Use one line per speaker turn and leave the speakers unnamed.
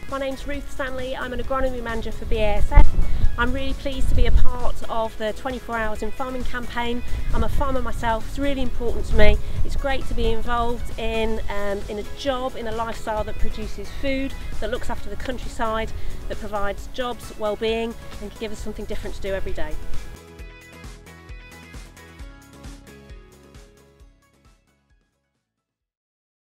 My name's Ruth Stanley, I'm an agronomy manager for BASF. I'm really pleased to be a part of the 24 Hours in Farming campaign. I'm a farmer myself, it's really important to me. It's great to be involved in a job, in a lifestyle that produces food, that looks after the countryside, that provides jobs, well-being and can give us something different to do every day.